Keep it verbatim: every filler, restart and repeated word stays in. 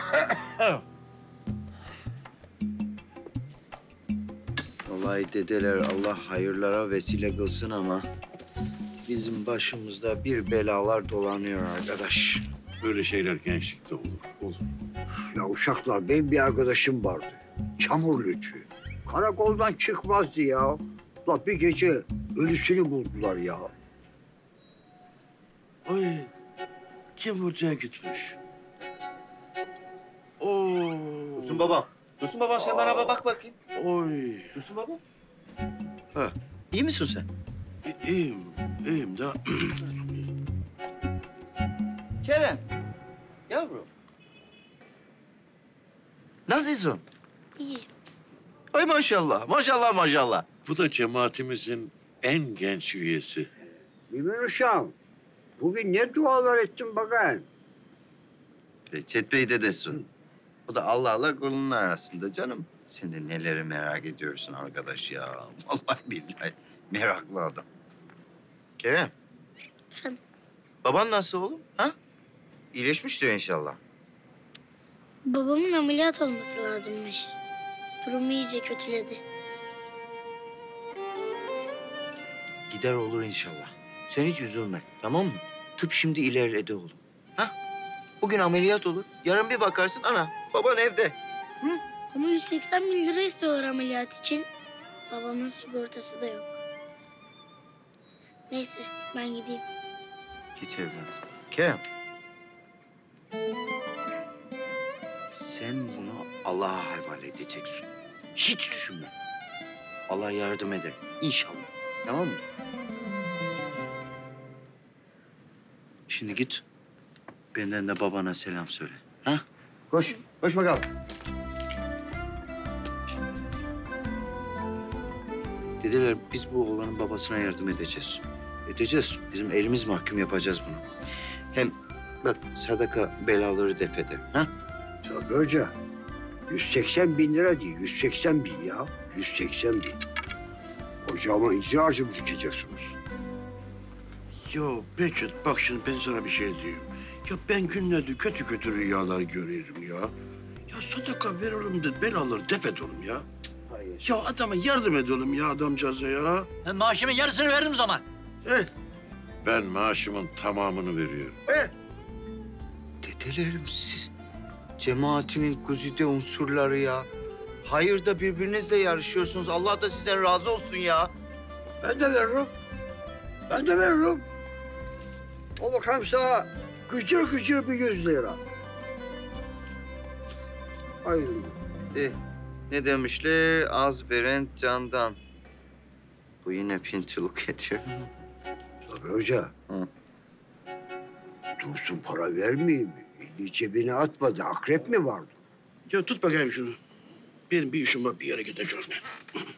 Vallahi dedeler Allah hayırlara vesile kılsın ama bizim başımızda bir belalar dolanıyor arkadaş. Böyle şeyler gençlikte olur. Olur. Ya uşaklar, benim bir arkadaşım vardı. Çamur Lütfü. Karakoldan çıkmazdı ya. La bir gece ölüsünü buldular ya. Ay, kim buraya gitmiş? Oo. Dursun babam. Dursun babam sen bana bak bakayım. Oy. Dursun babam. Ha, İyi misin sen? i- iyiyim, iyiyim de. Kerem. Yavrum. Nasılsın? İyi. Ay maşallah, maşallah, maşallah. Bu da cemaatimizin en genç üyesi. Mümin uşağım, bugün ne dualar ettin bakayım? Reçet Bey dedesi. O da Allah'la kulunun arasında canım. Sen de neleri merak ediyorsun arkadaş ya. Vallahi billahi meraklı adam. Kerem, Efendim, baban nasıl oğlum? Ha? İyileşmiştir inşallah. babamın ameliyat olması lazımmış. Durumu iyice kötüledi. Gider olur inşallah. Sen hiç üzülme, tamam mı? Tıp şimdi ilerledi oğlum. Ha? Bugün ameliyat olur. Yarın bir bakarsın ana, baban evde. Ama yüz seksen bin lira istiyorlar ameliyat için. Babamın sigortası da yok. Neyse, ben gideyim. Git evladım. Kerem. Sen bunu Allah'a havale edeceksin. Hiç düşünme. Allah yardım eder. İnşallah. Tamam mı? Şimdi git. Benden de babana selam söyle. Ha? Koş. Koş bakalım. Dediler biz bu oğlanın babasına yardım edeceğiz. Edeceğiz. Bizim elimiz mahkum yapacağız bunu. Hem bak sadaka belaları def eder. Ha? Tabii hoca. yüz seksen bin lira değil, yüz seksen bin ya. yüz seksen bin. Hocama incir ağacı mı dikeceksiniz? Ya Behçet, bak şimdi ben sana bir şey diyeyim. Ya ben günlerde kötü kötü rüyalar görüyorum ya. Ya sadaka verelim de belaları def edelim ya. Hayır. Ya adama yardım edelim ya adamcağıza ya. Ben maaşımın yarısını veririm zaman. Eh, Ben maaşımın tamamını veriyorum. eh. Dedelerim siz cemaatimin güzide unsurları ya. Hayırda birbirinizle yarışıyorsunuz. Allah da sizden razı olsun ya. Ben de veririm. Ben de veririm. O bakayım sana gıcır gıcır bir yüz lira. Hayır. Eh, ne demişler? Az veren candan. Bu yine pintiluk ediyor. Tabii hoca. Hı. Dursun para vermeyeyim mi? Elini cebine atmadı. Akrep mi vardı? Ya tut bakayım şunu. Benim bir işim var, bir yere gideceğim.